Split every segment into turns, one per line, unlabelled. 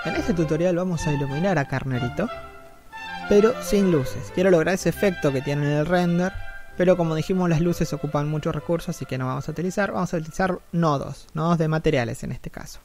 En este tutorial vamos a iluminar a Carnerito, pero sin luces. Quiero lograr ese efecto que tiene en el render, pero como dijimos, las luces ocupan muchos recursos, así que no vamos a utilizar. Vamos a utilizar nodos de materiales en este caso.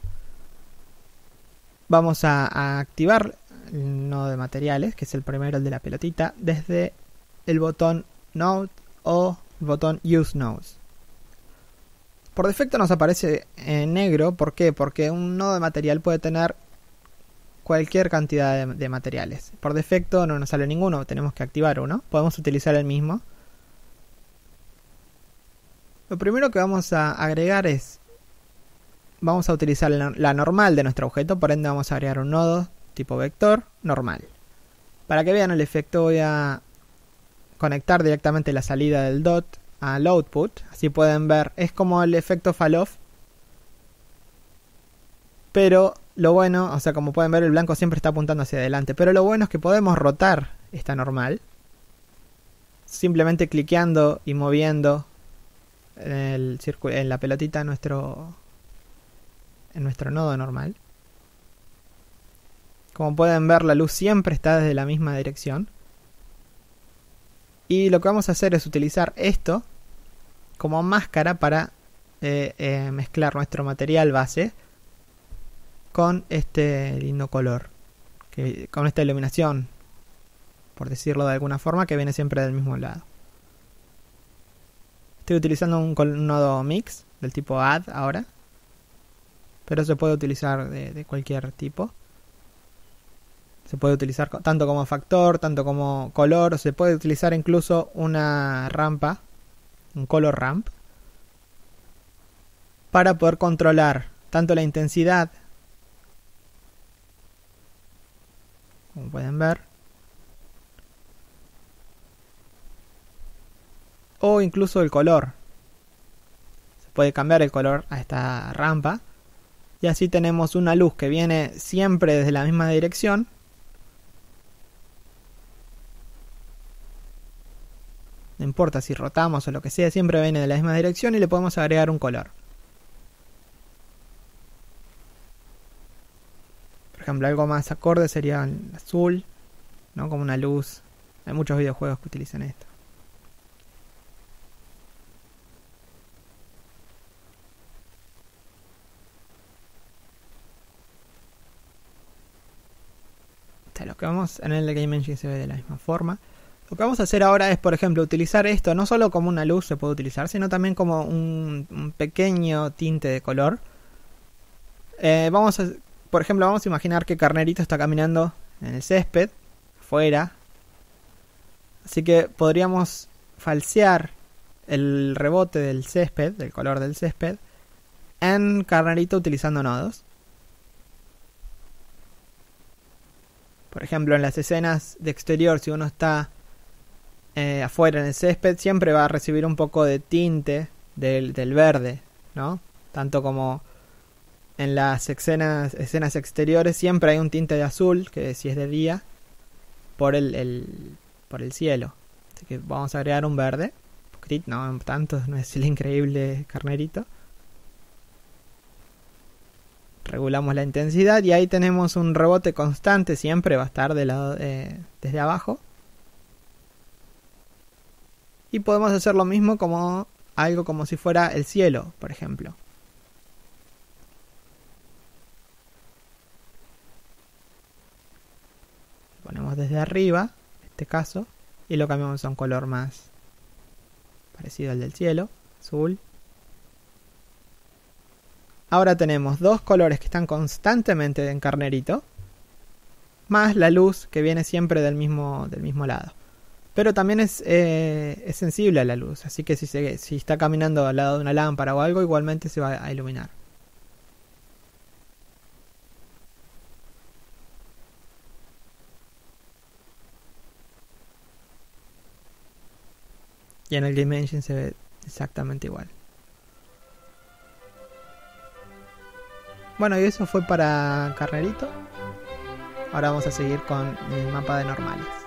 Vamos a activar el nodo de materiales, que es el primero, el de la pelotita, desde el botón Node o el botón Use Nodes. Por defecto nos aparece en negro. ¿Por qué? Porque un nodo de material puede tener cualquier cantidad de materiales. Por defecto no nos sale ninguno, tenemos que activar uno. Podemos utilizar el mismo. Lo primero que vamos a agregar es, vamos a utilizar la normal de nuestro objeto, por ende vamos a agregar un nodo tipo vector normal. Para que vean el efecto voy a conectar directamente la salida del dot al output, así pueden ver, es como el efecto fall-off, pero lo bueno, o sea, como pueden ver, el blanco siempre está apuntando hacia adelante, pero lo bueno es que podemos rotar esta normal simplemente cliqueando y moviendo en la pelotita en nuestro nodo normal. Como pueden ver, la luz siempre está desde la misma dirección. Y lo que vamos a hacer es utilizar esto como máscara para mezclar nuestro material base con este lindo color, con esta iluminación, por decirlo de alguna forma, que viene siempre del mismo lado. Estoy utilizando un nodo mix del tipo add ahora, pero se puede utilizar de cualquier tipo. Se puede utilizar tanto como factor, tanto como color, o se puede utilizar incluso una rampa, un color ramp, para poder controlar tanto la intensidad, como pueden ver, o incluso el color. Se puede cambiar el color a esta rampa y así tenemos una luz que viene siempre desde la misma dirección. No importa si rotamos o lo que sea, siempre viene de la misma dirección y le podemos agregar un color. Por ejemplo, algo más acorde sería el azul, ¿no? Como una luz. Hay muchos videojuegos que utilizan esto. Lo que vamos en el Game Engine se ve de la misma forma. Lo que vamos a hacer ahora es, por ejemplo, utilizar esto no solo como una luz se puede utilizar, sino también como un pequeño tinte de color. Por ejemplo, vamos a imaginar que Carnerito está caminando en el césped, fuera. Así que podríamos falsear el rebote del césped, del color del césped, en Carnerito utilizando nodos. Por ejemplo, en las escenas de exterior, si uno está afuera en el césped, siempre va a recibir un poco de tinte del verde, ¿no? Tanto como en las escenas exteriores siempre hay un tinte de azul, que si es de día, por el cielo. Así que vamos a agregar un verde. No tanto, no es el increíble Carnerito. Regulamos la intensidad y ahí tenemos un rebote constante, siempre va a estar desde abajo. Y podemos hacer lo mismo como algo como si fuera el cielo, por ejemplo. Lo ponemos desde arriba, en este caso, y lo cambiamos a un color más parecido al del cielo, azul. Ahora tenemos dos colores que están constantemente en Carnerito, más la luz que viene siempre del mismo lado. Pero también es sensible a la luz, así que si está caminando al lado de una lámpara o algo, igualmente se va a iluminar. Y en el Game Engine se ve exactamente igual. Bueno, y eso fue para Carnerito. Ahora vamos a seguir con el mapa de normales.